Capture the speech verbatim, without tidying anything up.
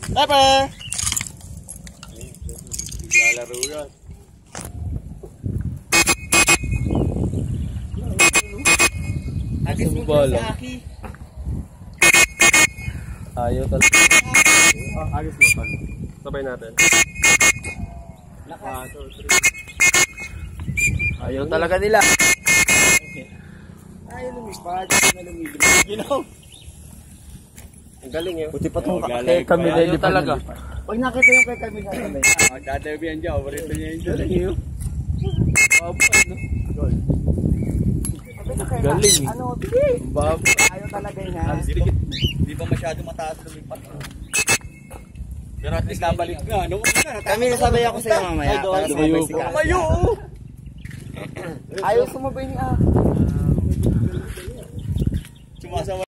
Pepper! Lalaro yan. Agis mo sa aki. Ayaw talaga. Ah, agis mo pala. Sabay natin. One, two, three. Ayaw talaga nila. Ayaw lumipad. Ayaw na lumibig. You know? Ang galing yun. Buti pa itong kay Camille. Ayaw talaga. Pag nakita yung kay Camille na kami. Dadabi yan dyan. Paborito niya yung galing yun. Baba, no? Galing. Ano? Sige. Baba. Ayaw talaga yun. Di ba masyado mataas lumipad? Pero at least nabalik nga. Kami nasabay ako sa'yo mamaya. Para sumabay si Kaya. Tumayo! Ayaw sumabay niya. Sumasawa.